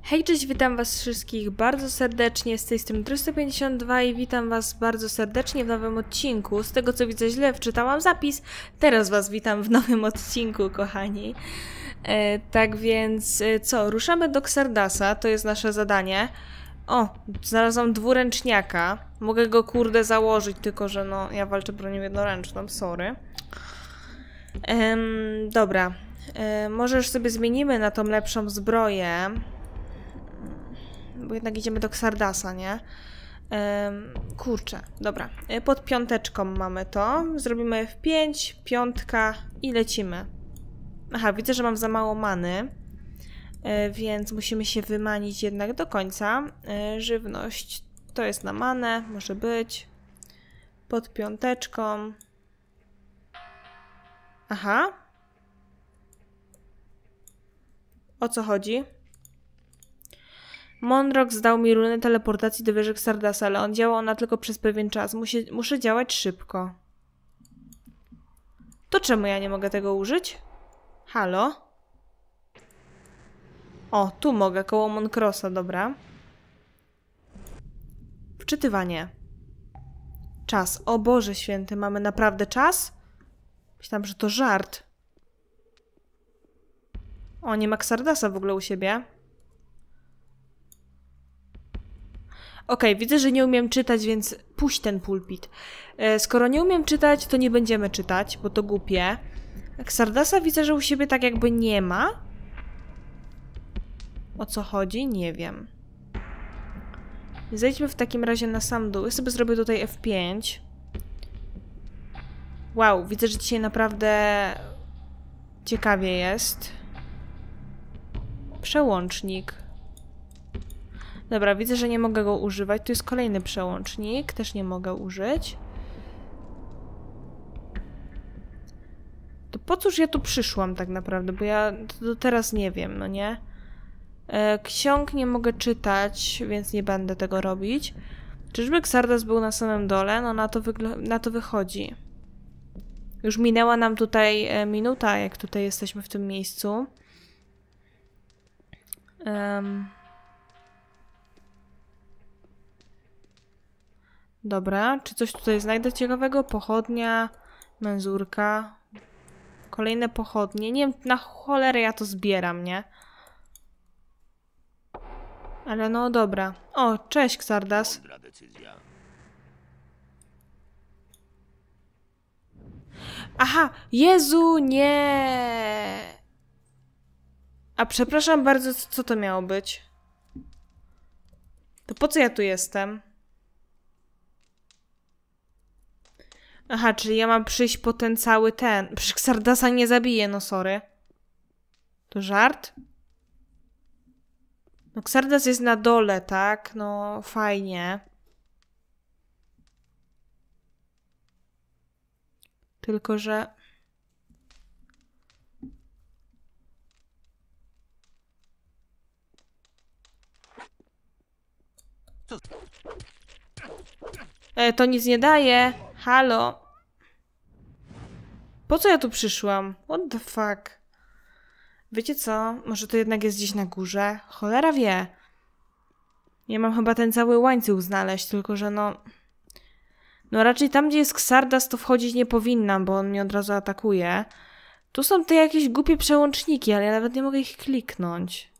Hej, cześć, witam was wszystkich bardzo serdecznie, z tej strony 352 i witam was bardzo serdecznie w nowym odcinku. Z tego co widzę, źle wczytałam zapis, teraz was witam w nowym odcinku, kochani. Tak więc co, ruszamy do Xardasa, to jest nasze zadanie. O, znalazłam dwuręczniaka, mogę go kurde założyć, tylko że no, ja walczę bronią jednoręczną, sorry. Dobra, może już sobie zmienimy na tą lepszą zbroję. Bo jednak idziemy do Xardasa, nie? Kurczę, dobra. Pod piąteczką mamy to. Zrobimy F5, piątka i lecimy. Aha, widzę, że mam za mało many. Więc musimy się wymanić jednak do końca. Żywność to jest na manę, może być. Pod piąteczką. Aha. O co chodzi? Monrock zdał mi runę teleportacji do wieży Xardasa, ale on działa ona tylko przez pewien czas. Muszę działać szybko. To czemu ja nie mogę tego użyć? Halo? O, tu mogę, koło Moncrossa, dobra. Wczytywanie. Czas. O Boże święty, mamy naprawdę czas? Myślałam, że to żart. O, nie ma Xardasa w ogóle u siebie. Okej, widzę, że nie umiem czytać, więc puść ten pulpit. Skoro nie umiem czytać, to nie będziemy czytać, bo to głupie. Xardasa widzę, że u siebie tak jakby nie ma. O co chodzi? Nie wiem. Zejdźmy w takim razie na sam dół. Ja sobie zrobię tutaj F5. Wow, widzę, że dzisiaj naprawdę ciekawie jest. Przełącznik. Dobra, widzę, że nie mogę go używać. Tu jest kolejny przełącznik. Też nie mogę użyć. To po cóż ja tu przyszłam tak naprawdę? Bo ja to teraz nie wiem, no nie? Ksiąg nie mogę czytać, więc nie będę tego robić. Czyżby Xardas był na samym dole? No na to wychodzi. Już minęła nam tutaj minuta, jak tutaj jesteśmy w tym miejscu. Dobra, czy coś tutaj znajdę ciekawego? Pochodnia, menzurka, kolejne pochodnie. Nie wiem, na cholerę ja to zbieram, nie? Ale no dobra. O, cześć Xardas. Aha, Jezu, nie! A przepraszam bardzo, co to miało być? To po co ja tu jestem? Aha, czyli ja mam przyjść po ten cały ten. Przecież Xardasa nie zabije, no sorry. To żart? No Xardas jest na dole, tak? No fajnie. Tylko, że... to nic nie daje. Halo. Po co ja tu przyszłam? What the fuck? Wiecie co? Może to jednak jest gdzieś na górze? Cholera wie. Ja mam chyba ten cały łańcuch znaleźć, tylko że no... No raczej tam, gdzie jest Xardas, to wchodzić nie powinnam, bo on mnie od razu atakuje. Tu są te jakieś głupie przełączniki, ale ja nawet nie mogę ich kliknąć.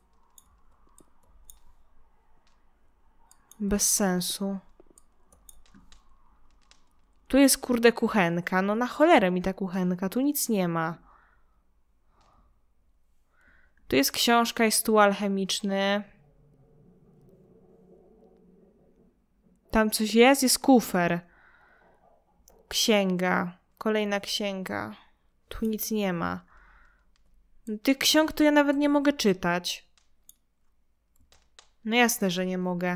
Bez sensu. Tu jest kurde kuchenka. No na cholerę mi ta kuchenka. Tu nic nie ma. Tu jest książka i stół alchemiczny. Tam coś jest? Jest kufer. Księga. Kolejna księga. Tu nic nie ma. Tych ksiąg to ja nawet nie mogę czytać. No jasne, że nie mogę.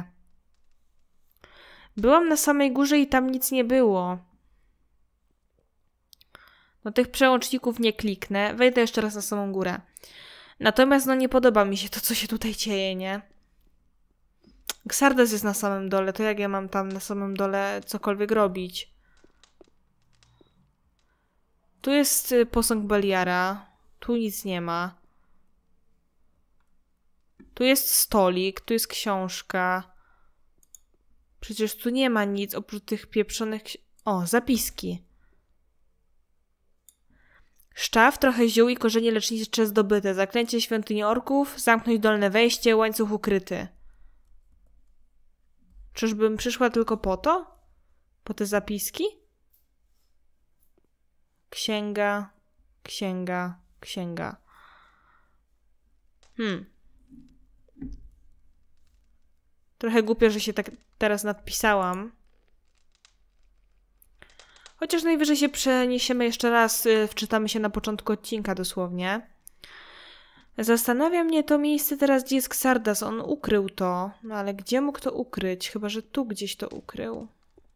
Byłam na samej górze i tam nic nie było. No tych przełączników nie kliknę. Wejdę jeszcze raz na samą górę. Natomiast no nie podoba mi się to, co się tutaj dzieje, nie? Xardas jest na samym dole. To jak ja mam tam na samym dole cokolwiek robić? Tu jest posąg Beliara. Tu nic nie ma. Tu jest stolik, tu jest książka. Przecież tu nie ma nic oprócz tych pieprzonych... O, zapiski. Szczaw, trochę ziół i korzenie lecznicze zdobyte. Zaklęcie świątyni orków, zamknąć dolne wejście, łańcuch ukryty. Czyżbym przyszła tylko po to? Po te zapiski? Księga, księga, księga. Trochę głupio, że się tak teraz nadpisałam. Chociaż najwyżej się przeniesiemy jeszcze raz, wczytamy się na początku odcinka dosłownie. Zastanawia mnie to miejsce teraz, gdzie jest Xardas. On ukrył to. No ale gdzie mógł to ukryć? Chyba, że tu gdzieś to ukrył.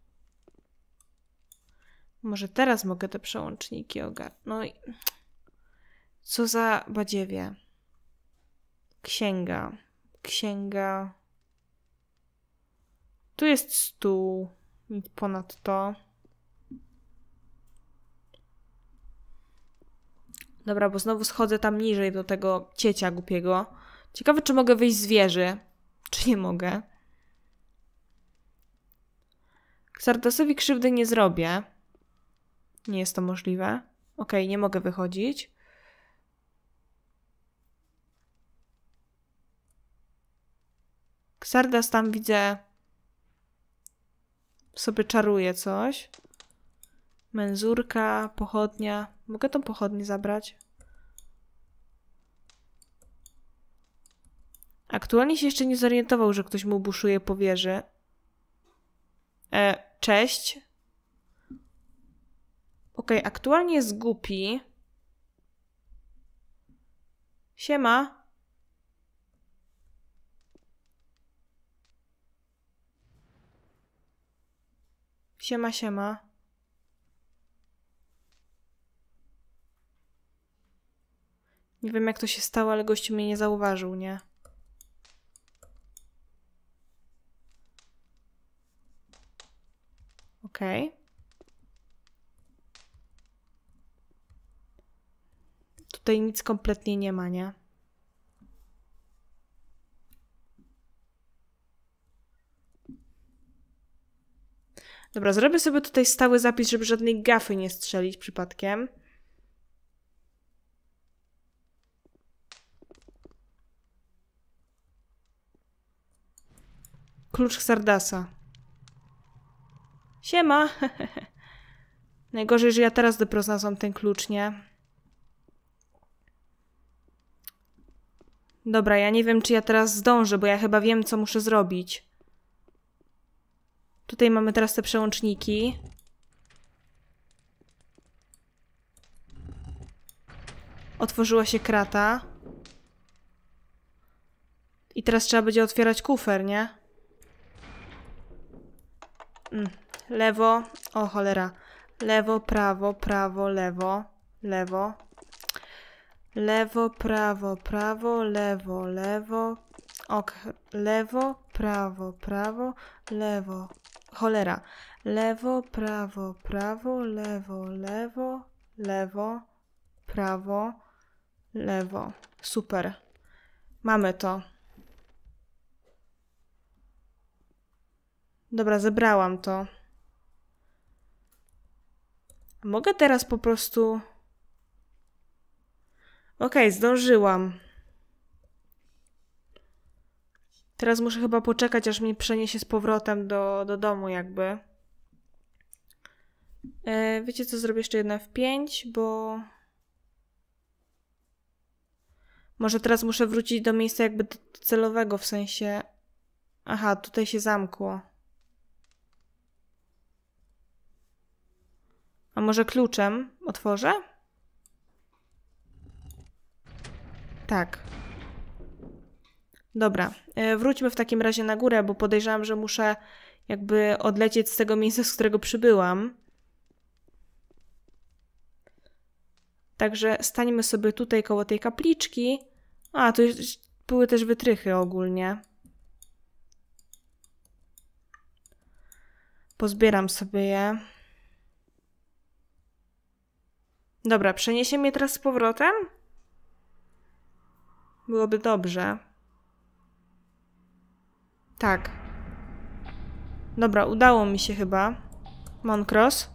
Może teraz mogę te przełączniki ogarnąć. No i... Co za badziewie. Księga. Księga. Tu jest stół. Nic ponad to. Dobra, bo znowu schodzę tam niżej do tego ciecia głupiego. Ciekawe, czy mogę wyjść z wieży. Czy nie mogę? Xardasowi krzywdy nie zrobię. Nie jest to możliwe. Okej, nie mogę wychodzić. Xardas tam widzę... sobie czaruje coś. Menzurka, pochodnia. Mogę tą pochodnię zabrać? Aktualnie się jeszcze nie zorientował, że ktoś mu buszuje po wieży. Cześć. Okej, aktualnie jest głupi. Siema. Siema, siema. Nie wiem, jak to się stało, ale gościu mnie nie zauważył, nie? Okej. Tutaj nic kompletnie nie ma, nie? Dobra, zrobię sobie tutaj stały zapis, żeby żadnej gafy nie strzelić przypadkiem. Klucz Xardasa. Siema! Najgorzej, że ja teraz dopiero znalazłam ten klucz, nie? Dobra, ja nie wiem, czy ja teraz zdążę, bo ja chyba wiem, co muszę zrobić. Tutaj mamy teraz te przełączniki. Otworzyła się krata. I teraz trzeba będzie otwierać kufer, nie? Lewo. O, cholera. Lewo, prawo, prawo, lewo. Lewo. Lewo, prawo, prawo, lewo, lewo. Ok. Lewo, prawo, prawo, lewo. Cholera. Lewo, prawo, prawo, lewo, lewo, lewo, prawo, lewo. Super. Mamy to. Dobra, zebrałam to. Mogę teraz po prostu... Okej, zdążyłam. Teraz muszę chyba poczekać, aż mnie przeniesie z powrotem do domu jakby. Wiecie co, zrobię jeszcze jedno F5, bo... Może teraz muszę wrócić do miejsca jakby celowego, w sensie... Aha, tutaj się zamkło. A może kluczem otworzę? Tak. Dobra, wróćmy w takim razie na górę, bo podejrzewam, że muszę jakby odlecieć z tego miejsca, z którego przybyłam. Także stańmy sobie tutaj koło tej kapliczki. A, tu były też wytrychy ogólnie. Pozbieram sobie je. Dobra, przeniesie mnie teraz z powrotem? Byłoby dobrze. Tak. Dobra, udało mi się chyba. Monkros.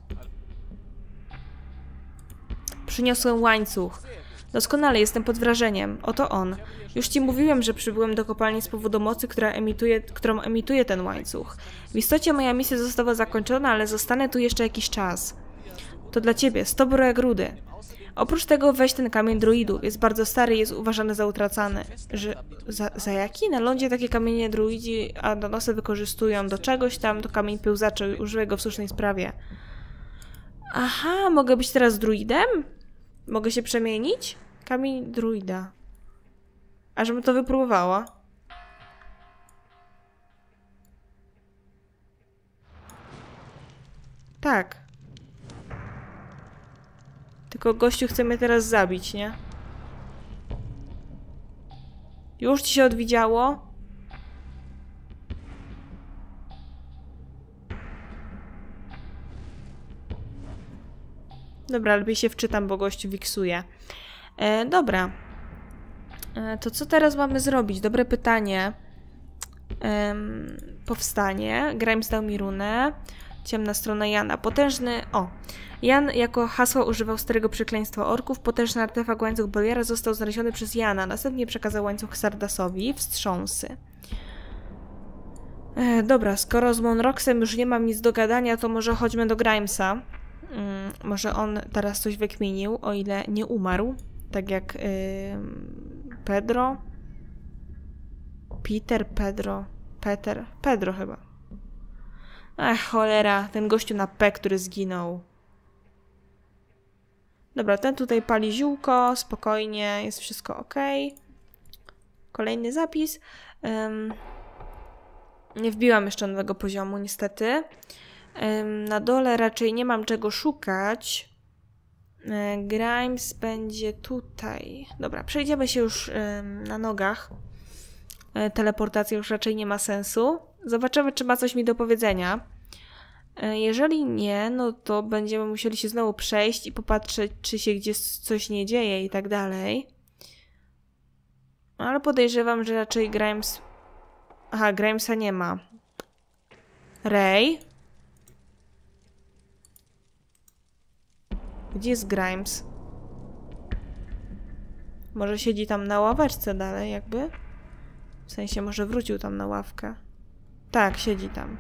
Przyniosłem łańcuch. Doskonale, jestem pod wrażeniem. Oto on. Już ci mówiłem, że przybyłem do kopalni z powodu mocy, którą emituje ten łańcuch. W istocie moja misja została zakończona, ale zostanę tu jeszcze jakiś czas. To dla ciebie, 100 jak rudy. Oprócz tego weź ten kamień druidów. Jest bardzo stary i jest uważany za utracany. Za jaki? Na lądzie takie kamienie druidzi Adonosy wykorzystują do czegoś tam, to kamień pełzaczy. Używaj go w słusznej sprawie. Aha, mogę być teraz druidem? Mogę się przemienić? Kamień druida. A żebym to wypróbowała. Tak. Tylko gościu chce mnie teraz zabić, nie? Już ci się odwidziało? Dobra, lepiej się wczytam, bo gościu wiksuje. Dobra. To co teraz mamy zrobić? Dobre pytanie. Powstanie. Grimes dał mi runę. Ciemna strona Jana. Potężny... O! Jan jako hasła używał starego przekleństwa orków. Potężny artefakt łańcuch Beliara został znaleziony przez Jana. Następnie przekazał łańcuch Sardasowi. Wstrząsy. Dobra, skoro z Monroxem już nie mam nic do gadania, to może chodźmy do Grimesa. Może on teraz coś wykminił, o ile nie umarł. Tak jak Pedro. Pedro chyba. Ach, cholera, ten gościu na P, który zginął. Dobra, ten tutaj pali ziółko, spokojnie, jest wszystko ok. Kolejny zapis. Nie wbiłam jeszcze nowego poziomu, niestety. Na dole raczej nie mam czego szukać. Grimes będzie tutaj. Dobra, przejdziemy się już na nogach. Teleportacja już raczej nie ma sensu. Zobaczymy, czy ma coś mi do powiedzenia. Jeżeli nie, no to będziemy musieli się znowu przejść i popatrzeć, czy się gdzieś coś nie dzieje i tak dalej. Ale podejrzewam, że raczej Grimes... Aha, Grimesa nie ma. Ray? Gdzie jest Grimes? Może siedzi tam na ławeczce dalej jakby? W sensie może wrócił tam na ławkę. Tak, siedzi tam.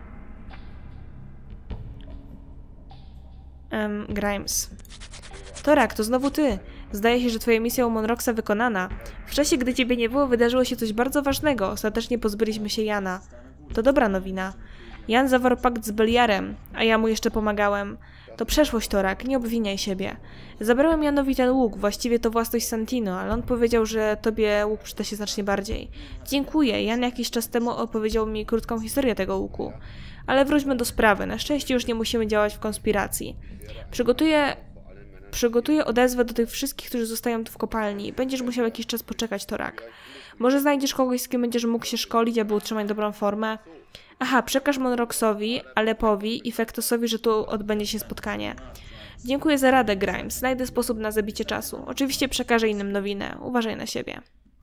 Grimes. Torak, to znowu ty. Zdaje się, że twoja misja u Monroxa wykonana. W czasie, gdy ciebie nie było, wydarzyło się coś bardzo ważnego. Ostatecznie pozbyliśmy się Jana. To dobra nowina. Jan zawarł pakt z Beliarem, a ja mu jeszcze pomagałem. To przeszłość, Torak, nie obwiniaj siebie. Zabrałem Janowi ten łuk, właściwie to własność Santino, ale on powiedział, że tobie łuk przyda się znacznie bardziej. Dziękuję, Jan jakiś czas temu opowiedział mi krótką historię tego łuku. Ale wróćmy do sprawy, na szczęście już nie musimy działać w konspiracji. Przygotuję odezwę do tych wszystkich, którzy zostają tu w kopalni. Będziesz musiał jakiś czas poczekać, Torak. Może znajdziesz kogoś, z kim będziesz mógł się szkolić, aby utrzymać dobrą formę? Aha, przekaż Monroxowi, Alepowi i Fektosowi, że tu odbędzie się spotkanie. Dziękuję za radę, Grimes. Znajdę sposób na zabicie czasu. Oczywiście przekażę innym nowinę. Uważaj na siebie.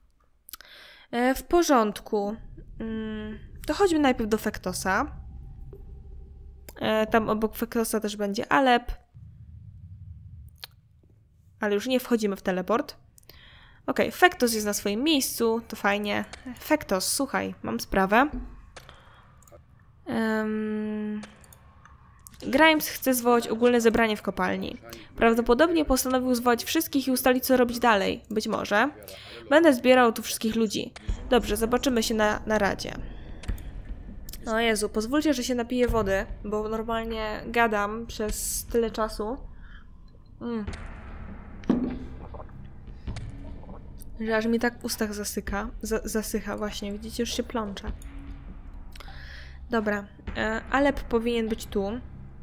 W porządku. To chodźmy najpierw do Fektosa. Tam obok Fektosa też będzie Alep. Ale już nie wchodzimy w teleport. Okej, Fektos jest na swoim miejscu. To fajnie. Fektos, słuchaj, mam sprawę. Grimes chce zwołać ogólne zebranie w kopalni. Prawdopodobnie postanowił zwołać wszystkich i ustalić, co robić dalej. Być może. Będę zbierał tu wszystkich ludzi. Dobrze, zobaczymy się na radzie. O Jezu, pozwólcie, że się napiję wody, bo normalnie gadam przez tyle czasu. Że aż mi tak w ustach zasycha właśnie. Widzicie, już się plącze. Dobra, Alep powinien być tu.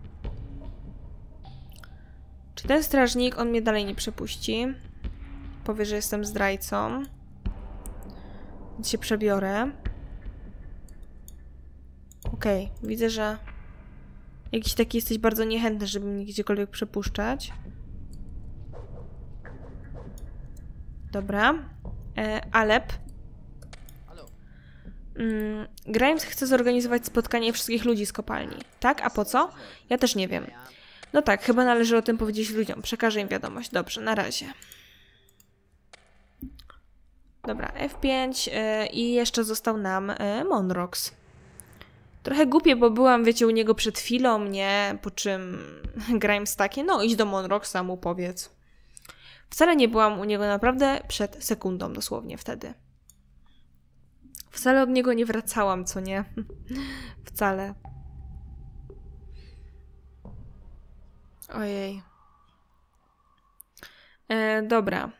Czy ten strażnik, on mnie dalej nie przepuści? Powie, że jestem zdrajcą. Więc się przebiorę. Okej, widzę, że jakiś taki jesteś bardzo niechętny, żeby mnie gdziekolwiek przepuszczać. Dobra. Alep. Grimes chce zorganizować spotkanie wszystkich ludzi z kopalni. Tak? A po co? Ja też nie wiem. No tak, chyba należy o tym powiedzieć ludziom. Przekażę im wiadomość. Dobrze, na razie. Dobra, F5 i jeszcze został nam Monrox. Trochę głupie, bo byłam, wiecie, u niego przed chwilą, nie? Po czym Grimes takie, no idź do Monroxa, mu powiedz. Wcale nie byłam u niego naprawdę przed sekundą, dosłownie wtedy. Wcale od niego nie wracałam, co nie? Wcale. Ojej. Dobra.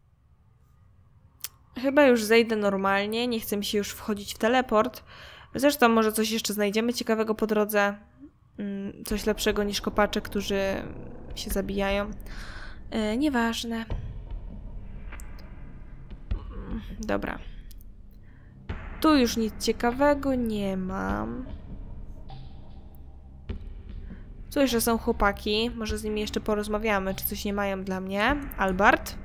Chyba już zejdę normalnie, nie chcę mi się już wchodzić w teleport. Zresztą może coś jeszcze znajdziemy ciekawego po drodze. Coś lepszego niż kopacze, którzy się zabijają. Nieważne. Dobra. Tu już nic ciekawego nie mam. Tu jeszcze są chłopaki. Może z nimi jeszcze porozmawiamy, czy coś nie mają dla mnie. Albert.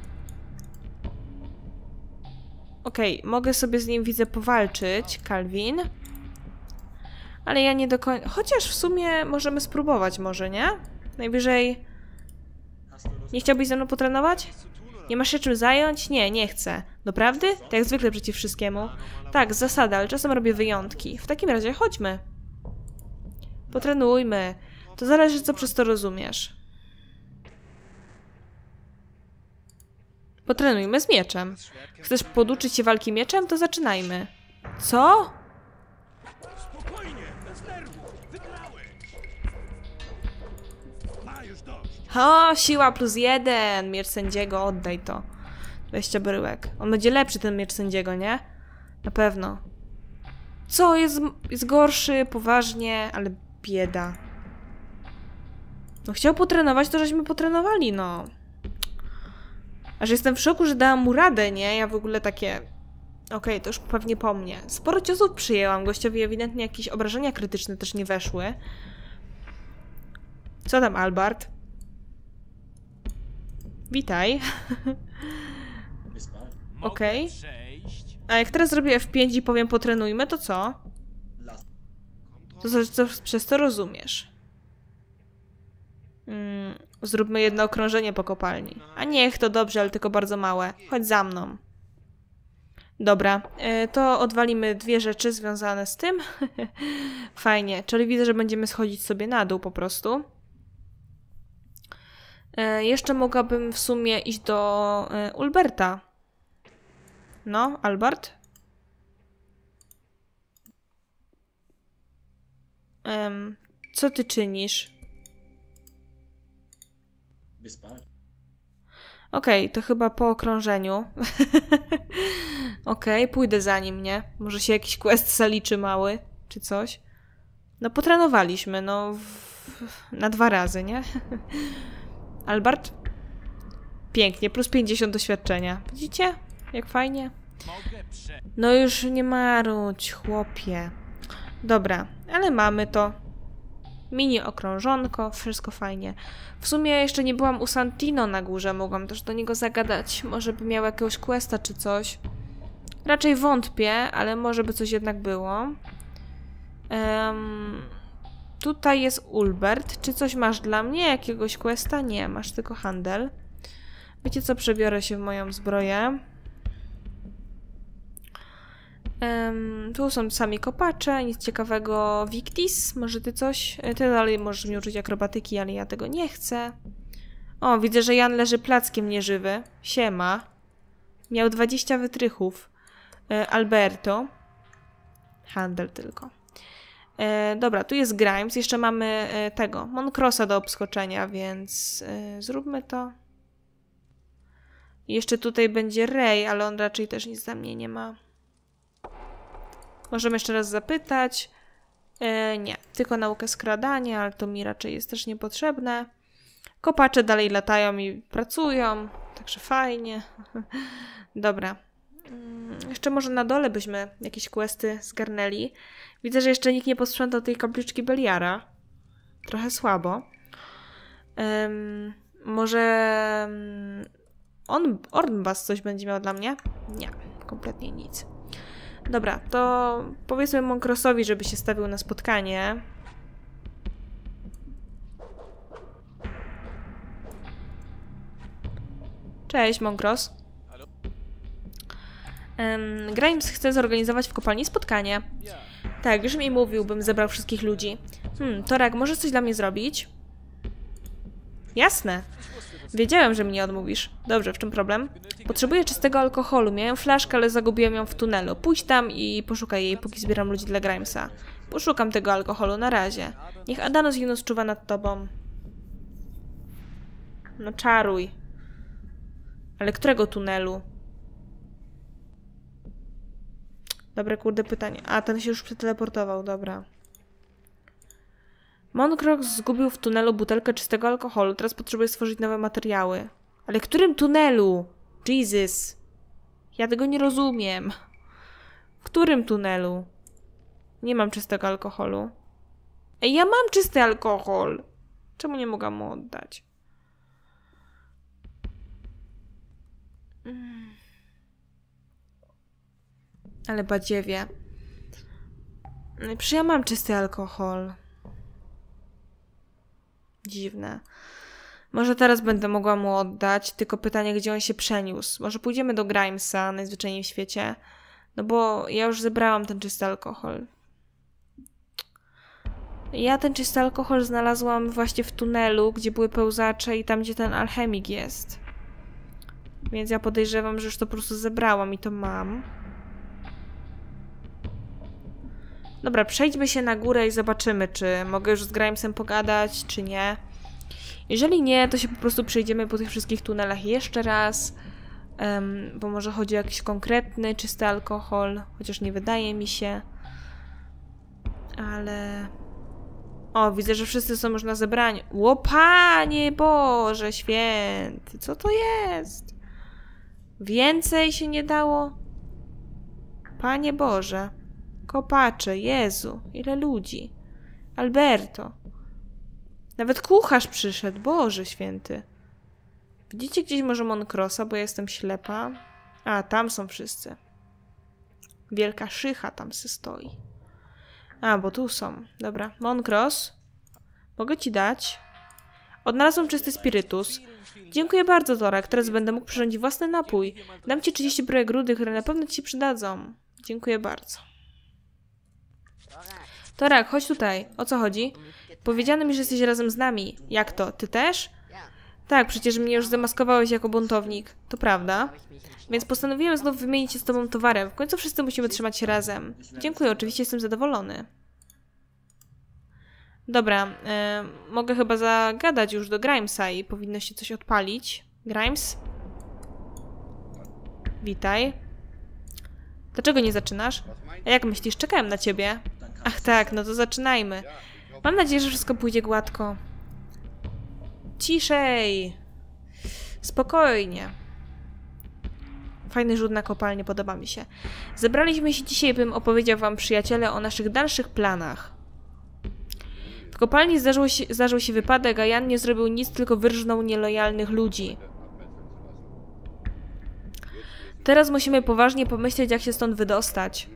Okej, mogę sobie z nim, widzę, powalczyć. Calvin. Ale ja nie do końca... Chociaż w sumie możemy spróbować, może, nie? Najwyżej... Nie chciałbyś ze mną potrenować? Nie masz się czym zająć? Nie, nie chcę. Doprawdy? Tak jak zwykle przeciw wszystkiemu. Tak, z zasady, ale czasem robię wyjątki. W takim razie chodźmy. Potrenujmy. To zależy, co przez to rozumiesz. Potrenujmy z mieczem. Chcesz poduczyć się walki mieczem? To zaczynajmy. Co? Spokojnie, bez nerwów, wygrałeś. Ma już dość. O, siła +1. Miecz sędziego, oddaj to. 20 bryłek. On będzie lepszy, ten miecz sędziego, nie? Na pewno. Co? Jest gorszy, poważnie, ale bieda. No chciał potrenować, to żeśmy potrenowali, no. Aż jestem w szoku, że dałam mu radę, nie? Ja w ogóle takie... Okej, to już pewnie po mnie. Sporo ciosów przyjęłam. Gościowi ewidentnie jakieś obrażenia krytyczne też nie weszły. Co tam, Albert? Witaj. Okej. A jak teraz zrobię F5 i powiem potrenujmy, to co? To co przez to rozumiesz? Zróbmy jedno okrążenie po kopalni. A niech to dobrze, ale tylko bardzo małe. Chodź za mną. Dobra, to odwalimy dwie rzeczy związane z tym. Fajnie, czyli widzę, że będziemy schodzić sobie na dół po prostu. Jeszcze mogłabym w sumie iść do Ulberta. No, Albert? Co ty czynisz? Okej, to chyba po okrążeniu. Okej, pójdę za nim, nie? Może się jakiś quest zaliczy mały, czy coś. No potrenowaliśmy, no na 2 razy, nie? Albert? Pięknie, +50 doświadczenia. Widzicie? Jak fajnie. No już nie marudź, chłopie. Dobra, ale mamy to. Mini okrążonko, wszystko fajnie. W sumie jeszcze nie byłam u Santino na górze, mogłam też do niego zagadać. Może by miał jakiegoś questa czy coś. Raczej wątpię, ale może by coś jednak było. Tutaj jest Ulbert. Czy coś masz dla mnie? Jakiegoś questa? Nie, masz tylko handel. Wiecie co? Przebiorę się w moją zbroję. Tu są sami kopacze, nic ciekawego. Victis, może ty coś? Ty dalej możesz mi uczyć akrobatyki, ale ja tego nie chcę. O, widzę, że Jan leży plackiem nieżywy. Siema. Miał 20 wytrychów. Alberto. Handel tylko. Dobra, tu jest Grimes. Jeszcze mamy tego, Moncrossa do obskoczenia, więc zróbmy to. I jeszcze tutaj będzie Ray, ale on raczej też nic za mnie nie ma. Możemy jeszcze raz zapytać. Nie, tylko naukę skradania, ale to mi raczej jest też niepotrzebne. Kopacze dalej latają i pracują, także fajnie. Dobra. Jeszcze może na dole byśmy jakieś questy zgarnęli. Widzę, że jeszcze nikt nie posprzątał tej kapliczki Beliara. Trochę słabo. Może... Ornbas coś będzie miał dla mnie? Nie, kompletnie nic. Dobra, to powiedzmy Monkrossowi, żeby się stawił na spotkanie. Cześć, Monkros. Grimes chce zorganizować w kopalni spotkanie. Tak, już mi mówił, bym zebrał wszystkich ludzi. Torak, możesz coś dla mnie zrobić? Jasne. Wiedziałem, że mi nie odmówisz. Dobrze, w czym problem? Potrzebuję czystego alkoholu. Miałem flaszkę, ale zagubiłem ją w tunelu. Pójdź tam i poszukaj jej, póki zbieram ludzi dla Grimesa. Poszukam tego alkoholu, na razie. Niech Adanos Yunus czuwa nad tobą. No czaruj. Ale którego tunelu? Dobre, kurde, pytanie. A, ten się już przeteleportował, dobra. Monkros zgubił w tunelu butelkę czystego alkoholu. Teraz potrzebuje stworzyć nowe materiały. Ale którym tunelu? Jesus. Ja tego nie rozumiem. W którym tunelu? Nie mam czystego alkoholu. Ej, ja mam czysty alkohol. Czemu nie mogę mu oddać? Ale badziewie. Przecież ja mam czysty alkohol. Dziwne. Może teraz będę mogła mu oddać, tylko pytanie, gdzie on się przeniósł. Może pójdziemy do Grimesa, najzwyczajniej w świecie. No bo ja już zebrałam ten czysty alkohol. Ja ten czysty alkohol znalazłam właśnie w tunelu, gdzie były pełzacze i tam, gdzie ten alchemik jest. Więc ja podejrzewam, że już to po prostu zebrałam i to mam. Dobra, przejdźmy się na górę i zobaczymy, czy mogę już z Grimesem pogadać, czy nie. Jeżeli nie, to się po prostu przejdziemy po tych wszystkich tunelach jeszcze raz. Bo może chodzi o jakiś konkretny, czysty alkohol. Chociaż nie wydaje mi się. Ale... O, widzę, że wszyscy są już na zebraniu. Ło, Panie Boże Święty, co to jest? Więcej się nie dało? Panie Boże. Kopacze, Jezu, ile ludzi. Alberto. Nawet kucharz przyszedł, Boże Święty. Widzicie gdzieś może Monkrossa, bo ja jestem ślepa? A, tam są wszyscy. Wielka szycha tam se stoi. A, bo tu są. Dobra, Monkros. Mogę ci dać? Odnalazłam czysty spirytus. Dziękuję bardzo, Torak. Teraz będę mógł przyrządzić własny napój. Dam ci 30 brojek rudy, które na pewno ci się przydadzą. Dziękuję bardzo. Torak, chodź tutaj. O co chodzi? Powiedziano mi, że jesteś razem z nami. Jak to? Ty też? Tak, przecież mnie już zamaskowałeś jako buntownik. To prawda. Więc postanowiłem znów wymienić się z tobą towarem. W końcu wszyscy musimy trzymać się razem. Dziękuję, oczywiście jestem zadowolony. Dobra, mogę chyba zagadać już do Grimesa i powinno się coś odpalić. Grimes? Witaj. Dlaczego nie zaczynasz? A jak myślisz? Czekałem na ciebie. Ach tak, no to zaczynajmy. Mam nadzieję, że wszystko pójdzie gładko. Ciszej! Spokojnie. Fajny rzut na kopalnię, podoba mi się. Zebraliśmy się dzisiaj, bym opowiedział wam, przyjaciele, o naszych dalszych planach. W kopalni zdarzył się wypadek, a Jan nie zrobił nic, tylko wyrżnął nielojalnych ludzi. Teraz musimy poważnie pomyśleć, jak się stąd wydostać.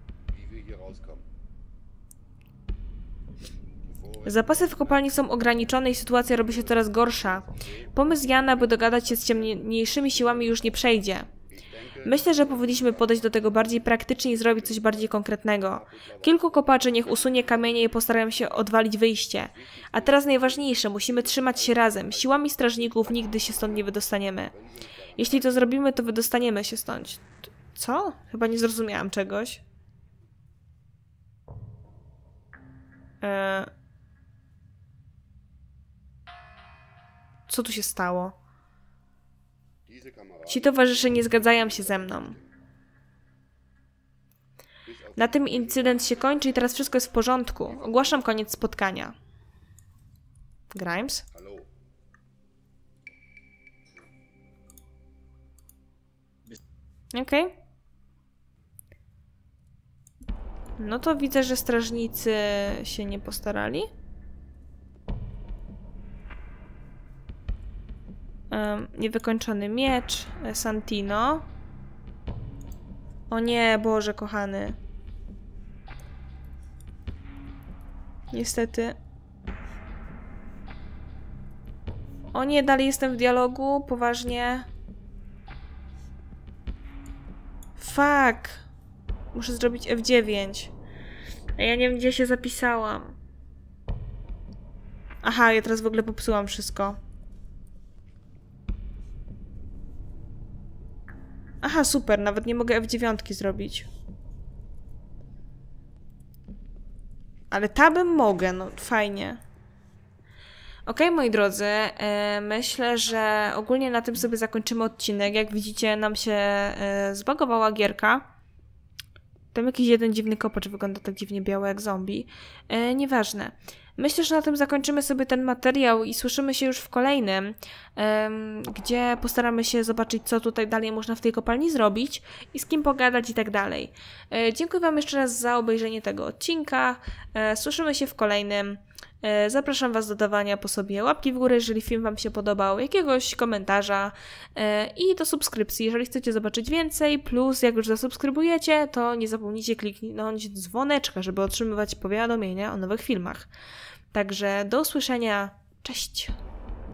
Zapasy w kopalni są ograniczone i sytuacja robi się coraz gorsza. Pomysł Jana, by dogadać się z ciemniejszymi siłami, już nie przejdzie. Myślę, że powinniśmy podejść do tego bardziej praktycznie i zrobić coś bardziej konkretnego. Kilku kopaczy niech usunie kamienie i postarają się odwalić wyjście. A teraz najważniejsze, musimy trzymać się razem. Siłami strażników nigdy się stąd nie wydostaniemy. Jeśli to zrobimy, to wydostaniemy się stąd. Co? Chyba nie zrozumiałam czegoś. Co tu się stało? Ci towarzysze nie zgadzają się ze mną. Na tym incydent się kończy i teraz wszystko jest w porządku. Ogłaszam koniec spotkania. Grimes? Okej. No to widzę, że strażnicy się nie postarali. Niewykończony miecz, Santino. O nie, Boże kochany. Niestety. O nie, dalej jestem w dialogu, poważnie. Fuck. Muszę zrobić F9. A ja nie wiem, gdzie się zapisałam. Aha, ja teraz w ogóle popsułam wszystko. Aha, super, nawet nie mogę F9 zrobić. Ale tabem mogę, no fajnie. Okej, moi drodzy, myślę, że ogólnie na tym sobie zakończymy odcinek. Jak widzicie, nam się zbagowała gierka. Tam jakiś jeden dziwny kopacz wygląda tak dziwnie biały jak zombie. Nieważne. Myślę, że na tym zakończymy sobie ten materiał i słyszymy się już w kolejnym, gdzie postaramy się zobaczyć, co tutaj dalej można w tej kopalni zrobić i z kim pogadać i tak dalej. Dziękuję wam jeszcze raz za obejrzenie tego odcinka. Słyszymy się w kolejnym. Zapraszam was do dawania po sobie łapki w górę, jeżeli film wam się podobał, jakiegoś komentarza i do subskrypcji, jeżeli chcecie zobaczyć więcej, plus jak już zasubskrybujecie, to nie zapomnijcie kliknąć dzwoneczka, żeby otrzymywać powiadomienia o nowych filmach. Także do usłyszenia, cześć!